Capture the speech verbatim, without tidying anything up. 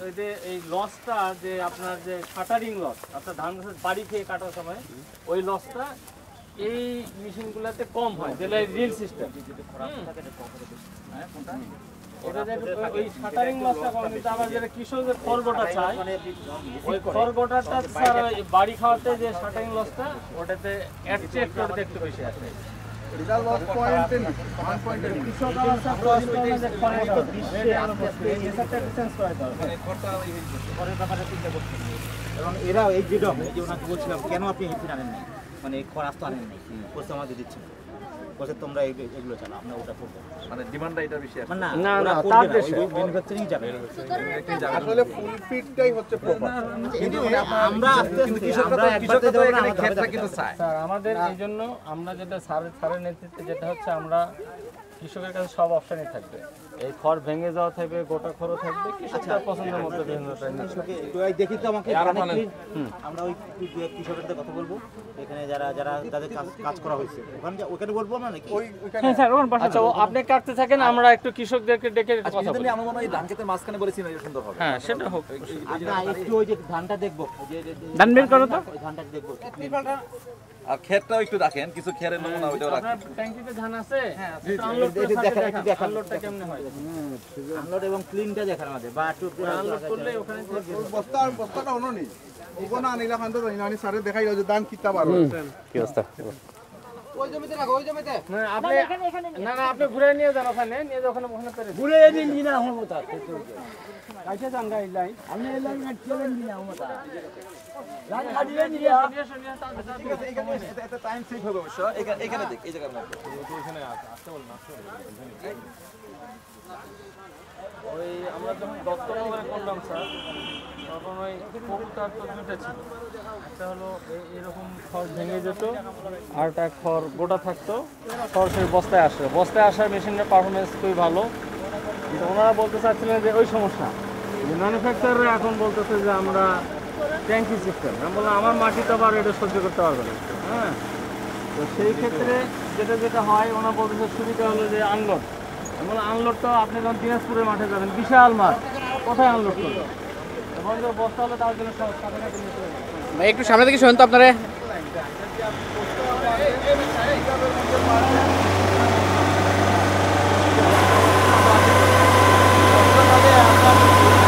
ওই যে এই লসটা যে আপনার যে শাটারিং লস আপনার ধান গাছের বাড়ি খেয়ে কাটার সময় ওই লসটা এই মেশিনগুলোতে কম হয়, যেটা রিল সিস্টেম। ওটা যে ওই শাটারিং লসটা কম, কিন্তু আমার যেটা কৃষকের খড়গোটা চাই ওই খড়গোটাটা স্যার বাড়ি খাওয়াতে যে শাটারিং লসটা ওটাতে অ্যাডচেক্ট করতে একটু বেশি আসে। এটা লস পয়েন্টে না ওয়ান পয়েন্টে কৃষক আমার স্যার লস পয়েন্টে যে খড়ের তো বিশ্বে আস্তে আস্তে এই সেটা ডিসেন্স করে দাও মানে খড়টা ওই খড়ের ব্যাপারে চিন্তা করতে হবে। এবং এরা এই যেটা এই যে ওনাকে বলছিলাম কেন আপনি হেল্পিন আনেন নাই, মানে খড় আসতে আনেন নাই, কোর্স আমাদের দিচ্ছেন কোর্সে তোমরা এগুলো চালাও, আমরা ওটা করবো, মানে ডিমান্ডটা এটা বেশি আছে না না না তার তার দেশে দেশে ম্যানুফ্যাকচারিং যাবে। আসলে ফুল ফিটটাই হচ্ছে প্রপার। কিন্তু আমরা আস্তে আস্তে কৃষকরা কৃষকরা তো এখানে ক্ষেতটা কিন্তু চায় স্যার আমাদের এই জন্য আমরা যেটা স্যারের স্যারের নেতৃত্বে যেটা হচ্ছে আমরা কৃষকের কাছে সব অপশনই থাকবে, এই খড় ভেঙে যাওয়া থাকবে, গোটা খড়ও থাকবে, কৃষকদের পছন্দের মতো বিভিন্ন দেখি তো আমাকে আমরা ওই কৃষকদের কথা বলবো এখানে যারা যারা যাদের কাজ কাজ করা হয়েছে ওখানে ওখানে বলবো না নাকি? হ্যাঁ স্যার ওখানে আচ্ছা আপনি কাটতে থাকেন, আমরা একটু কৃষকদেরকে ডেকে কথা বলি। আমার মনে হয় ধান ক্ষেতের মাঝখানে বলেছি না, এটা সুন্দর হবে। হ্যাঁ সেটা হোক, না একটু ওই যে ধানটা দেখবো, ধান বের করো তো, ওই ধানটা দেখবো। আর ক্ষেতটাও একটু রাখেন, কিছু খেরের নমুনা ওইটাও রাখেন। আপনার ট্যাঙ্কিতে ধান আছে? হ্যাঁ আনলোড দেখান, একটু দেখান আনলোডটা কেমনে হয়, আনলোড এবং ক্লিনটা দেখান আমাদের, বা একটু আনলোড করলে ওখানে বস্তা বস্তাটা অন্য নেই ওখানে আনিলা খান তো জানি স্যারে দেখাই যে দান কিতা পারো কি অবস্থা। ওই জমিতে রাখো, ওই জমিতে না আপনি না না আপনি ঘুরে নিয়ে যান, ওখানে নিয়ে যান, ওখানে ওখানে পেরে ঘুরে নিয়ে নিয়ে না হলো তা কাছে যান গাই লাইন আপনি এই লাইন চলেন নিয়ে হলো তা লাইন কাটিয়ে নিয়ে এখানে এটা টাইম সেভ হবে অবশ্য। এখানে এখানে দেখ, এই জায়গার মধ্যে ওখানে আসতে বল না ওই আমরা যখন দত্তনগরে করলাম স্যার তখন ওই খড়টার তো দুটো ছিল, একটা হলো এরকম খড় ভেঙে যেত আর একটা খড় গোটা থাকতো, খড় সেই বস্তায় আসে, বস্তায় আসার মেশিনের পারফরমেন্স খুবই ভালো, কিন্তু ওনারা বলতে চাচ্ছিলেন যে ওই সমস্যা যে ম্যানুফ্যাকচারাররা এখন বলতেছে যে আমরা ট্যাঙ্কি সিস্টেম, আমি বললাম আমার মাটি তো আবার এটা সহ্য করতে পারবে না। হ্যাঁ তো সেই ক্ষেত্রে যেটা যেটা হয় ওনারা বলতেছে সুবিধা হলো যে আনলোড, এমন আনলোড তো আপনি যখন দিনাজপুরের মাঠে যাবেন বিশাল মাঠ, কোথায় আনলোড করবেন, এবং যে বস্তা হলে তার জন্য একটু সামনে থেকে শুনুন তো আপনারা। আপনার